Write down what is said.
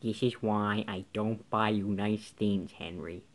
This is why I don't buy you nice things, Henry.